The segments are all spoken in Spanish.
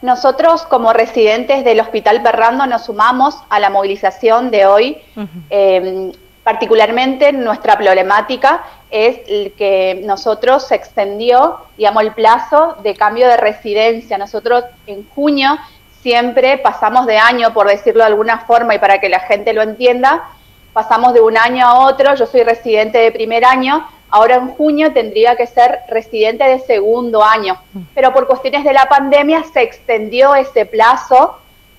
Nosotros como residentes del Hospital Perrando nos sumamos a la movilización de hoy. Particularmente nuestra problemática es que nosotros se extendió, digamos, el plazo de cambio de residencia. Nosotros en junio siempre pasamos de año, por decirlo de alguna forma y para que la gente lo entienda, pasamos de un año a otro. Yo soy residente de primer año, ahora en junio tendría que ser residente de segundo año, pero por cuestiones de la pandemia se extendió ese plazo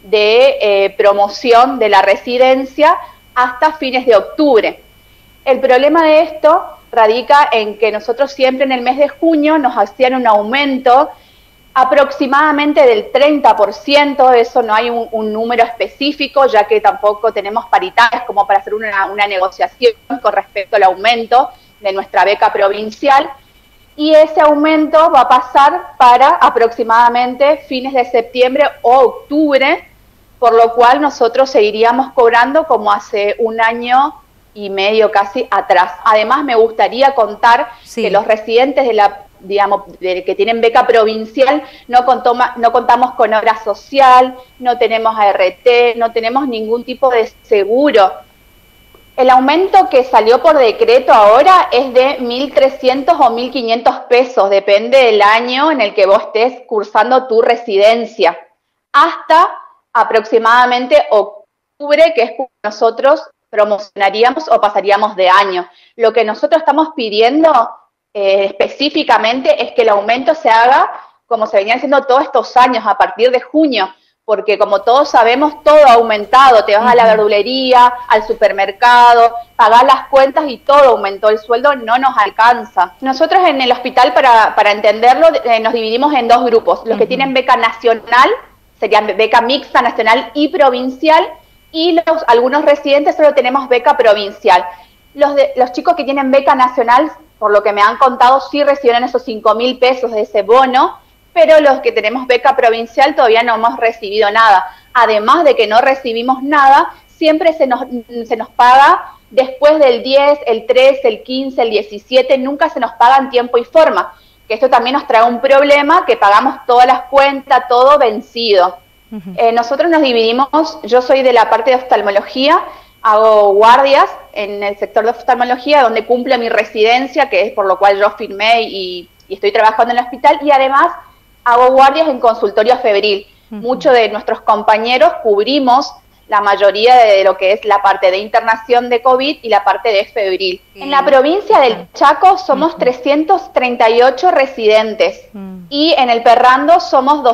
de promoción de la residencia hasta fines de octubre. El problema de esto radica en que nosotros siempre en el mes de junio nos hacían un aumento aproximadamente del 30%, eso no hay un número específico, ya que tampoco tenemos paritarias como para hacer una negociación con respecto al aumento de nuestra beca provincial, y ese aumento va a pasar para aproximadamente fines de septiembre o octubre, por lo cual nosotros seguiríamos cobrando como hace un año y medio casi atrás. Además, me gustaría contar que los residentes de la, digamos, que tienen beca provincial no contamos con obra social, no tenemos ART, no tenemos ningún tipo de seguro. El aumento que salió por decreto ahora es de 1.300 o 1.500 pesos, depende del año en el que vos estés cursando tu residencia, hasta aproximadamente octubre, que es cuando nosotros promocionaríamos o pasaríamos de año. Lo que nosotros estamos pidiendo específicamente es que el aumento se haga como se venían haciendo todos estos años, a partir de junio, porque como todos sabemos, todo ha aumentado. Te vas a la verdulería, al supermercado, pagás las cuentas y todo aumentó. El sueldo no nos alcanza. Nosotros en el hospital, para entenderlo, nos dividimos en dos grupos. Los que tienen beca nacional, serían beca mixta nacional y provincial, y algunos residentes solo tenemos beca provincial. Los chicos que tienen beca nacional, por lo que me han contado, sí reciben esos 5.000 pesos de ese bono, pero los que tenemos beca provincial todavía no hemos recibido nada. Además de que no recibimos nada, siempre se nos paga después del 10, el 13, el 15, el 17, nunca se nos paga en tiempo y forma. Que esto también nos trae un problema, que pagamos todas las cuentas, todo vencido. Nosotros nos dividimos, yo soy de la parte de oftalmología, hago guardias en el sector de oftalmología, donde cumple mi residencia, que es por lo cual yo firmé y estoy trabajando en el hospital, y además hago guardias en consultorio febril. Muchos de nuestros compañeros cubrimos la mayoría de lo que es la parte de internación de COVID y la parte de febril. En la provincia del Chaco somos 338 residentes y en el Perrando somos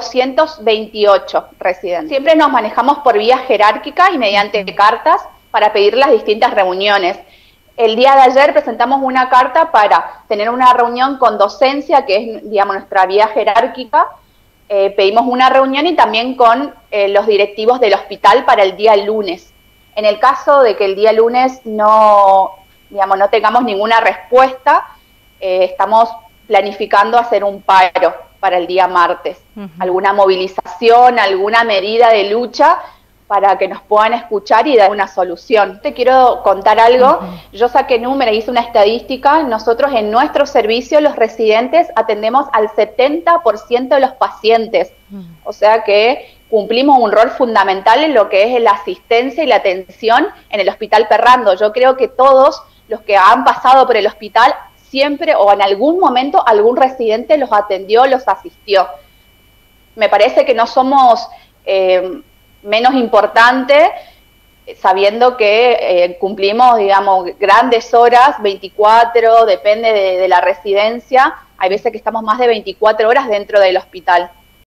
228 residentes. Siempre nos manejamos por vía jerárquica y mediante cartas para pedir las distintas reuniones. El día de ayer presentamos una carta para tener una reunión con docencia, que es, digamos, nuestra vía jerárquica. Pedimos una reunión y también con los directivos del hospital para el día lunes. En el caso de que el día lunes no tengamos ninguna respuesta, estamos planificando hacer un paro para el día martes. Alguna movilización, alguna medida de lucha para que nos puedan escuchar y dar una solución. Te quiero contar algo. Yo saqué números, hice una estadística. Nosotros en nuestro servicio, los residentes, atendemos al 70% de los pacientes. O sea que cumplimos un rol fundamental en lo que es la asistencia y la atención en el Hospital Perrando. Yo creo que todos los que han pasado por el hospital, siempre o en algún momento algún residente los atendió, los asistió. Me parece que no somos menos importante, sabiendo que cumplimos, digamos, grandes horas, 24, depende de la residencia. Hay veces que estamos más de 24 horas dentro del hospital.